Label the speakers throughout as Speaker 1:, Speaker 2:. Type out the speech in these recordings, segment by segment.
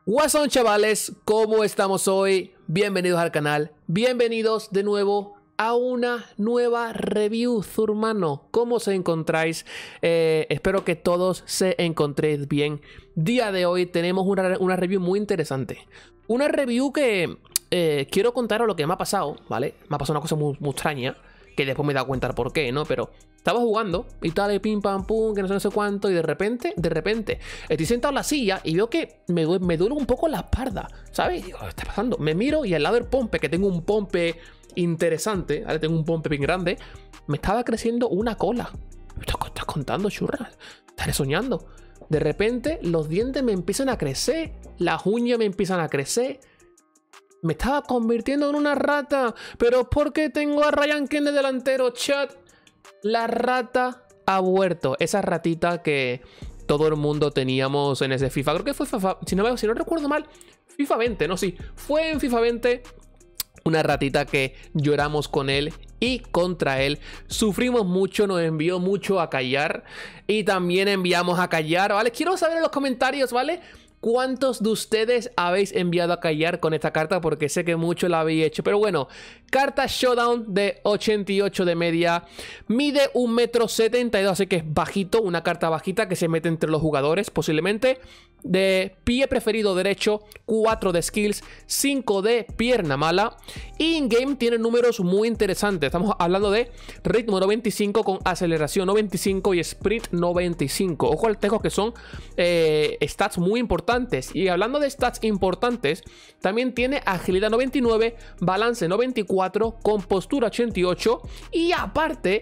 Speaker 1: What's on, chavales, ¿cómo estamos hoy? Bienvenidos al canal, bienvenidos de nuevo a una nueva review, hermano. ¿Cómo os encontráis? Espero que todos se encontréis bien. Día de hoy tenemos una review muy interesante. Una review que quiero contaros lo que me ha pasado, ¿vale? Me ha pasado una cosa muy extraña, que después me he dado cuenta por qué, ¿no? Pero estaba jugando y tal, y pim pam pum, que no sé cuánto, y de repente, estoy sentado en la silla y veo que me duele un poco la espalda, ¿sabes? Y digo, ¿qué está pasando? Me miro y al lado del pompe, que tengo un pompe interesante, ¿vale? Tengo un pompe bien grande, me estaba creciendo una cola. ¿Me estás contando, churras? ¿Estaré soñando? De repente los dientes me empiezan a crecer, las uñas me empiezan a crecer. Me estaba convirtiendo en una rata. ¿Pero por qué tengo a Ryan Kent de delantero, chat? La rata ha vuelto. Esa ratita que todo el mundo teníamos en ese FIFA. Creo que fue FIFA, si no recuerdo mal, FIFA 20, no, sí. Fue en FIFA 20 una ratita que lloramos con él y contra él. Sufrimos mucho, nos envió mucho a callar. Y también enviamos a callar, ¿vale? Quiero saber en los comentarios, ¿vale? ¿Cuántos de ustedes habéis enviado a callar con esta carta? Porque sé que muchos la habéis hecho. Pero bueno, carta Showdown de 88 de media. Mide 1,72 m, así que es bajito. Una carta bajita que se mete entre los jugadores posiblemente. De pie preferido derecho, 4 de skills, 5 de pierna mala. Y in-game tiene números muy interesantes. Estamos hablando de ritmo 95 con aceleración 95 y sprint 95. Ojo al tejo, que son stats muy importantes. Y hablando de stats importantes, también tiene agilidad 99, balance 94, compostura 88. Y aparte,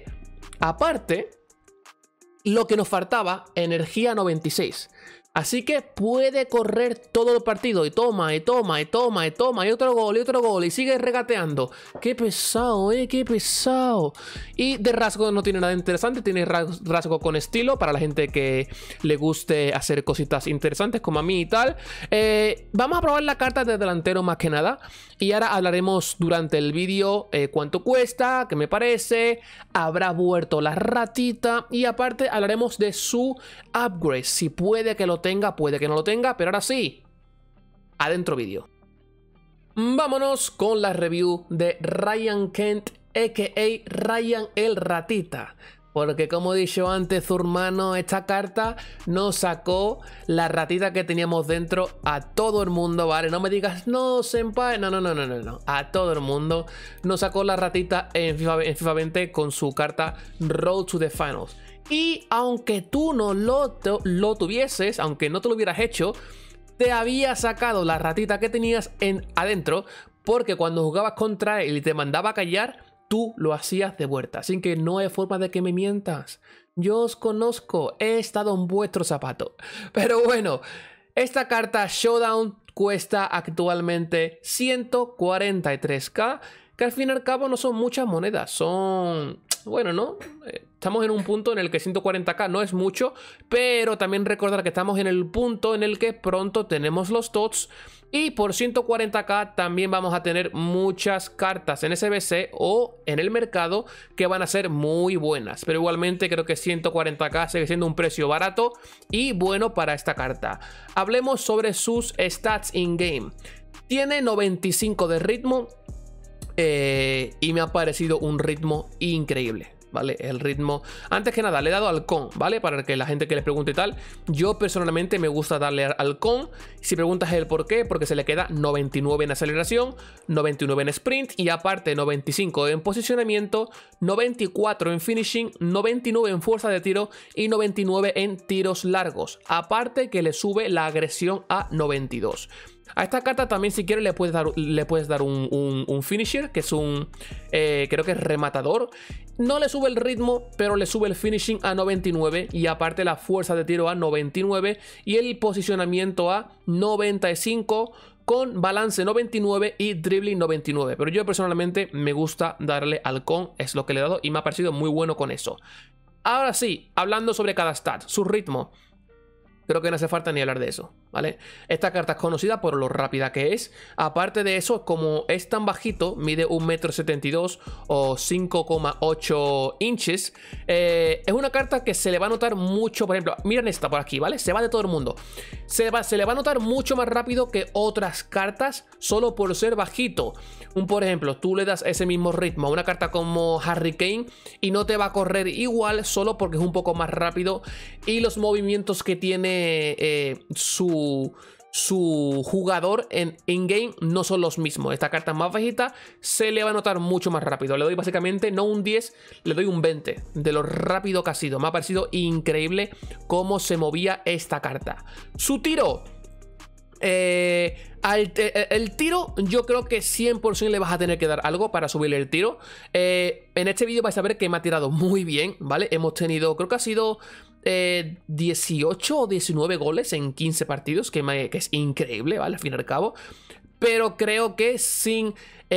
Speaker 1: lo que nos faltaba, energía 96. Así que puede correr todo el partido y toma, y otro gol, y sigue regateando. Qué pesado, qué pesado. Y de rasgo no tiene nada interesante, tiene rasgo con estilo para la gente que le guste hacer cositas interesantes como a mí y tal. Vamos a probar la carta de delantero más que nada. Y ahora hablaremos durante el vídeo cuánto cuesta, qué me parece, habrá vuelto la ratita. Y aparte hablaremos de su upgrade, si puede que lo tenga, puede que no lo tenga, pero ahora sí, adentro vídeo. Vámonos con la review de Ryan Kent, a.k.a. Ryan el Ratita. Porque como he dicho antes, hermano, esta carta nos sacó la ratita que teníamos dentro a todo el mundo, ¿vale? No me digas, no, senpai, no. A todo el mundo nos sacó la ratita en FIFA 20 con su carta Road to the Finals. Y aunque tú no lo tuvieses, aunque no te lo hubieras hecho, te había sacado la ratita que tenías adentro, porque cuando jugabas contra él y te mandaba a callar, tú lo hacías de vuelta. Así que no hay forma de que me mientas. Yo os conozco, he estado en vuestro zapato. Pero bueno, esta carta Showdown cuesta actualmente 143k, que al fin y al cabo no son muchas monedas, son... Bueno, ¿no? Estamos en un punto en el que 140k no es mucho, pero también recordar que estamos en el punto en el que pronto tenemos los TOTS y por 140k también vamos a tener muchas cartas en SBC o en el mercado que van a ser muy buenas. Pero igualmente creo que 140k sigue siendo un precio barato y bueno para esta carta. Hablemos sobre sus stats in-game. Tiene 95 de ritmo. Y me ha parecido un ritmo increíble, ¿vale? El ritmo, antes que nada, le he dado halcón, ¿vale? Para que la gente que le pregunte y tal, yo personalmente me gusta darle halcón. Si preguntas el por qué, porque se le queda 99 en aceleración, 99 en sprint y aparte 95 en posicionamiento, 94 en finishing, 99 en fuerza de tiro y 99 en tiros largos. Aparte que le sube la agresión a 92. A esta carta también, si quieres, le puedes dar un finisher, que es un, creo que es rematador. No le sube el ritmo, pero le sube el finishing a 99 y aparte la fuerza de tiro a 99 y el posicionamiento a 95 con balance 99 y dribbling 99. Pero yo personalmente me gusta darle halcón, es lo que le he dado y me ha parecido muy bueno con eso. Ahora sí, hablando sobre cada stat, su ritmo. Creo que no hace falta ni hablar de eso, ¿vale? Esta carta es conocida por lo rápida que es. Aparte de eso, como es tan bajito, mide 1,72 m o 5,8 inches, es una carta que se le va a notar mucho. Por ejemplo, miren esta por aquí, ¿vale? Se va de todo el mundo. Se le va a notar mucho más rápido que otras cartas solo por ser bajito. Por ejemplo, tú le das ese mismo ritmo a una carta como Harry Kane y no te va a correr igual solo porque es un poco más rápido y los movimientos que tiene su jugador en in-game no son los mismos. Esta carta más bajita se le va a notar mucho más rápido. Le doy básicamente no un 10, le doy un 20 de lo rápido que ha sido. Me ha parecido increíble cómo se movía esta carta. Su tiro. El tiro yo creo que 100% le vas a tener que dar algo para subirle el tiro. En este vídeo vais a ver que me ha tirado muy bien, ¿vale? Hemos tenido, creo que ha sido 18 o 19 goles en 15 partidos, que es increíble, ¿vale? Al fin y al cabo. Pero creo que sin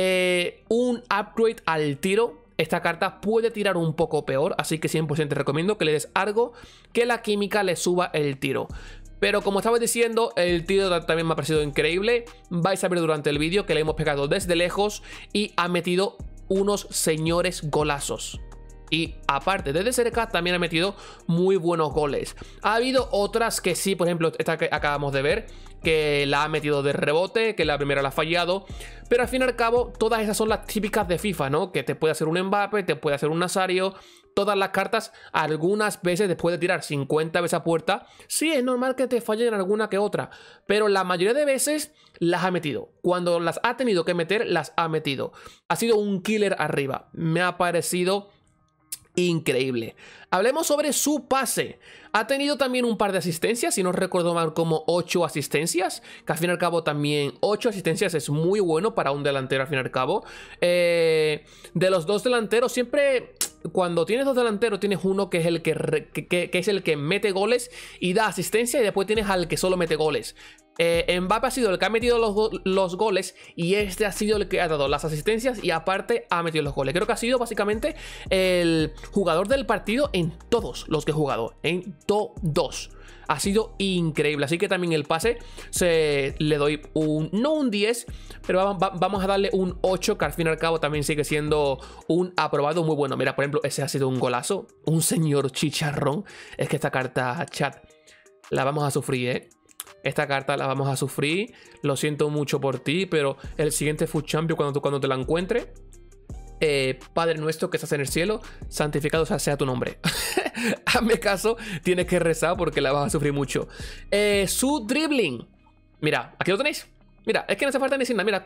Speaker 1: un upgrade al tiro, esta carta puede tirar un poco peor. Así que 100% te recomiendo que le des algo que la química le suba el tiro. Pero como estaba diciendo, el tiro también me ha parecido increíble. Vais a ver durante el vídeo que le hemos pegado desde lejos y ha metido unos señores golazos. Y aparte, desde cerca también ha metido muy buenos goles. Ha habido otras que sí, por ejemplo, esta que acabamos de ver, que la ha metido de rebote, que la primera la ha fallado. Pero al fin y al cabo, todas esas son las típicas de FIFA, ¿no? Que te puede hacer un Mbappé, te puede hacer un Nazario. Todas las cartas, algunas veces después de tirar 50 veces a puerta, sí, es normal que te fallen alguna que otra. Pero la mayoría de veces las ha metido. Cuando las ha tenido que meter, las ha metido. Ha sido un killer arriba. Me ha parecido increíble. Hablemos sobre su pase. Ha tenido también un par de asistencias, si no recuerdo mal, como 8 asistencias, que al fin y al cabo también 8 asistencias es muy bueno para un delantero al fin y al cabo. De los dos delanteros, siempre cuando tienes dos delanteros tienes uno que es el que es el que mete goles y da asistencia, y después tienes al que solo mete goles. Mbappé ha sido el que ha metido los goles y este ha sido el que ha dado las asistencias y aparte ha metido los goles. Creo que ha sido básicamente el jugador del partido en todos los que he jugado, en todos. Ha sido increíble, así que también el pase le doy no un 10, pero vamos a darle un 8, que al fin y al cabo también sigue siendo un aprobado muy bueno. Mira, por ejemplo, ese ha sido un golazo, un señor chicharrón. Es que esta carta, chat, la vamos a sufrir, ¿eh? Esta carta la vamos a sufrir. Lo siento mucho por ti, pero el siguiente FUT Champion, cuando te la encuentres, Padre nuestro que estás en el cielo, santificado sea tu nombre. Hazme caso, tienes que rezar porque la vas a sufrir mucho. Su dribbling. Mira, aquí lo tenéis. Mira, es que no hace falta ni decir nada.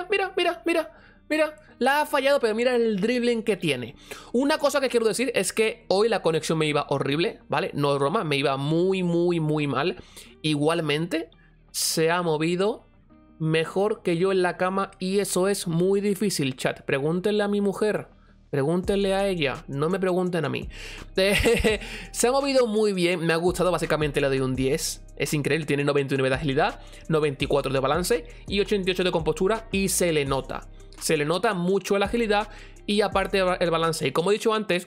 Speaker 1: Mira, la ha fallado, pero mira el dribbling que tiene. Una cosa que quiero decir es que hoy la conexión me iba horrible, ¿vale? No es broma, me iba muy mal. Igualmente, se ha movido mejor que yo en la cama y eso es muy difícil, chat. Pregúntenle a mi mujer, pregúntenle a ella, no me pregunten a mí. Se ha movido muy bien, me ha gustado, básicamente le doy un 10. Es increíble, tiene 99 de agilidad, 94 de balance y 88 de compostura y se le nota. Se le nota mucho la agilidad y aparte el balance. Y como he dicho antes,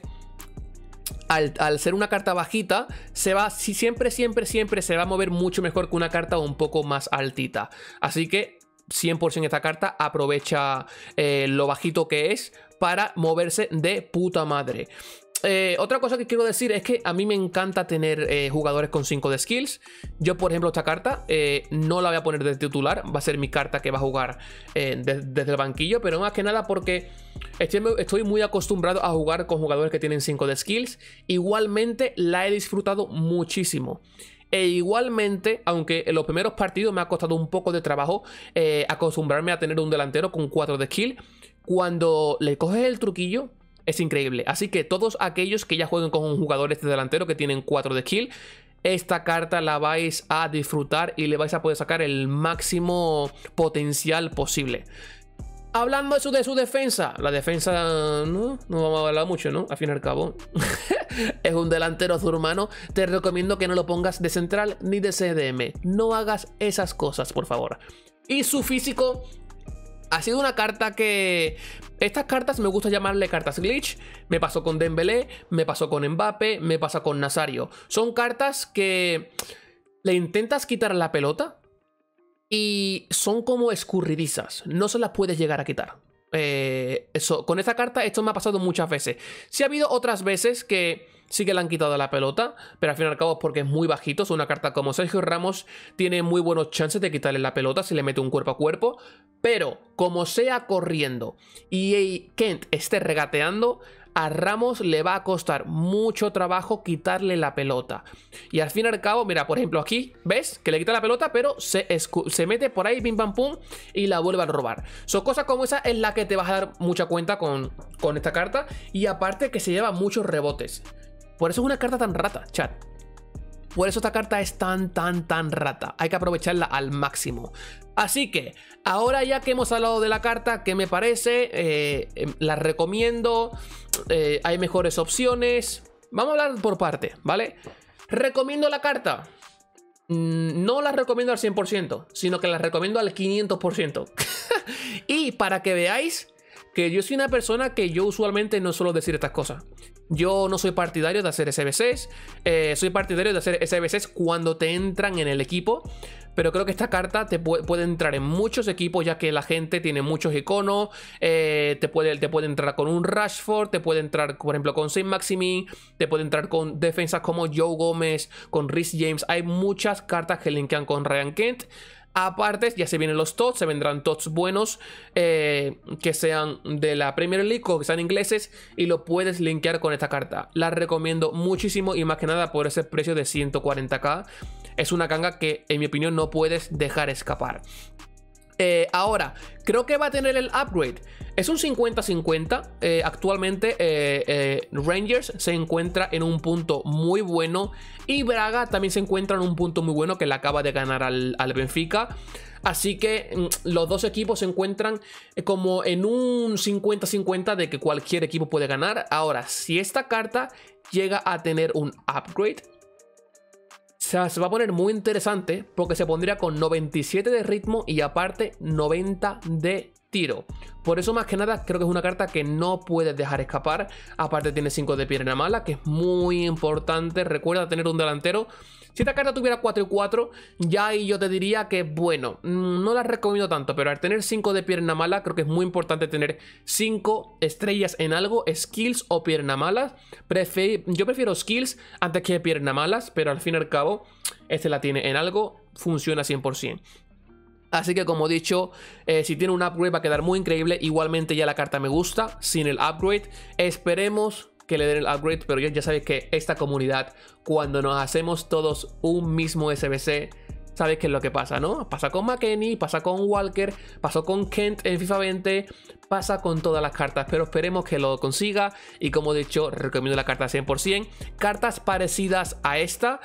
Speaker 1: al ser una carta bajita, siempre se va a mover mucho mejor que una carta un poco más altita. Así que 100% esta carta aprovecha lo bajito que es para moverse de puta madre. Otra cosa que quiero decir es que a mí me encanta tener jugadores con 5 de skills. Yo, por ejemplo, esta carta no la voy a poner de titular. Va a ser mi carta que va a jugar desde el banquillo. Pero más que nada porque estoy muy acostumbrado a jugar con jugadores que tienen 5 de skills. Igualmente la he disfrutado muchísimo. E igualmente, aunque en los primeros partidos me ha costado un poco de trabajo acostumbrarme a tener un delantero con 4 de skill, cuando le coges el truquillo es increíble. Así que todos aquellos que ya jueguen con jugadores de delantero que tienen 4 de skill, esta carta la vais a disfrutar y le vais a poder sacar el máximo potencial posible. Hablando de su defensa, la defensa no vamos a hablar mucho, ¿no? Al fin y al cabo es un delantero zurmano. Te recomiendo que no lo pongas de central ni de CDM. No hagas esas cosas, por favor. Y su físico ha sido una carta que... Estas cartas me gusta llamarle cartas glitch. Me pasó con Dembélé, me pasó con Mbappé, me pasa con Nazario. Son cartas que le intentas quitar la pelota y son como escurridizas. No se las puedes llegar a quitar. Con esta carta esto me ha pasado muchas veces. Sí ha habido otras veces que sí que le han quitado la pelota, pero al fin y al cabo es porque es muy bajito. Es una carta como Sergio Ramos, tiene muy buenos chances de quitarle la pelota si le mete un cuerpo a cuerpo. Pero como sea corriendo y Kent esté regateando, a Ramos le va a costar mucho trabajo quitarle la pelota. Y al fin y al cabo, mira, por ejemplo aquí, ¿ves? Que le quita la pelota, pero se mete por ahí, pim pam pum, y la vuelve a robar. Son cosas como esa en la que te vas a dar mucha cuenta con esta carta. Y aparte que se lleva muchos rebotes. Por eso es una carta tan rata, chat. Por eso esta carta es tan rata. Hay que aprovecharla al máximo. Así que, ahora ya que hemos hablado de la carta, ¿qué me parece? La recomiendo. Hay mejores opciones. Vamos a hablar por parte, ¿vale? ¿Recomiendo la carta? No la recomiendo al 100%, sino que la recomiendo al 500%. Y para que veáis que yo soy una persona que yo usualmente no suelo decir estas cosas. Yo no soy partidario de hacer SBCs. Soy partidario de hacer SBCs cuando te entran en el equipo. Pero creo que esta carta te puede entrar en muchos equipos, ya que la gente tiene muchos iconos. Te puede entrar con un Rashford, te puede entrar, por ejemplo, con Saint-Maximin, te puede entrar con defensas como Joe Gómez, con Reece James. Hay muchas cartas que linkean con Ryan Kent. Aparte, ya se vienen los TOTS, se vendrán TOTS buenos que sean de la Premier League o que sean ingleses, y lo puedes linkear con esta carta. La recomiendo muchísimo y más que nada por ese precio de 140k. Es una ganga que en mi opinión no puedes dejar escapar. Ahora, creo que va a tener el upgrade. Es un 50-50. Actualmente Rangers se encuentra en un punto muy bueno y Braga también se encuentra en un punto muy bueno, que le acaba de ganar al Benfica. Así que los dos equipos se encuentran como en un 50-50 de que cualquier equipo puede ganar. Ahora, si esta carta llega a tener un upgrade, se va a poner muy interesante, porque se pondría con 97 de ritmo y aparte 90 de tiro. Por eso más que nada creo que es una carta que no puedes dejar escapar. Aparte tiene 5 de pierna mala, que es muy importante. Recuerda tener un delantero. Si esta carta tuviera 4 y 4, ya ahí yo te diría que, bueno, no la recomiendo tanto, pero al tener 5 de pierna mala, creo que es muy importante tener 5 estrellas en algo, skills o pierna malas. Yo prefiero skills antes que pierna malas, pero al fin y al cabo, este la tiene en algo, funciona 100%. Así que como he dicho, si tiene un upgrade va a quedar muy increíble. Igualmente ya la carta me gusta sin el upgrade. Esperemos que le den el upgrade, pero ya sabéis que esta comunidad, cuando nos hacemos todos un mismo SBC, sabéis qué es lo que pasa, ¿no? Pasa con McKennie, pasa con Walker, pasó con Kent en FIFA 20, pasa con todas las cartas, pero esperemos que lo consiga. Y como he dicho, recomiendo la carta 100%. Cartas parecidas a esta,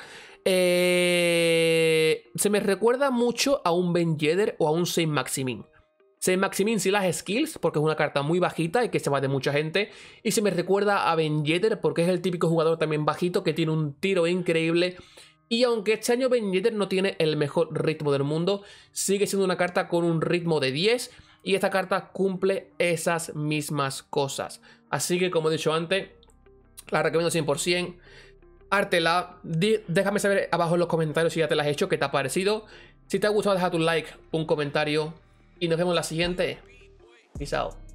Speaker 1: se me recuerda mucho a un Ben Yedder o a un Saint-Maximin. Saint-Maximin sí las skills, porque es una carta muy bajita y que se va de mucha gente. Y se me recuerda a Ben Yedder porque es el típico jugador también bajito que tiene un tiro increíble. Y aunque este año Ben Yedder no tiene el mejor ritmo del mundo, sigue siendo una carta con un ritmo de 10. Y esta carta cumple esas mismas cosas. Así que como he dicho antes, la recomiendo 100%. Hártela, déjame saber abajo en los comentarios si ya te la has hecho, qué te ha parecido. Si te ha gustado, deja tu like, un comentario y nos vemos en la siguiente. Peace out.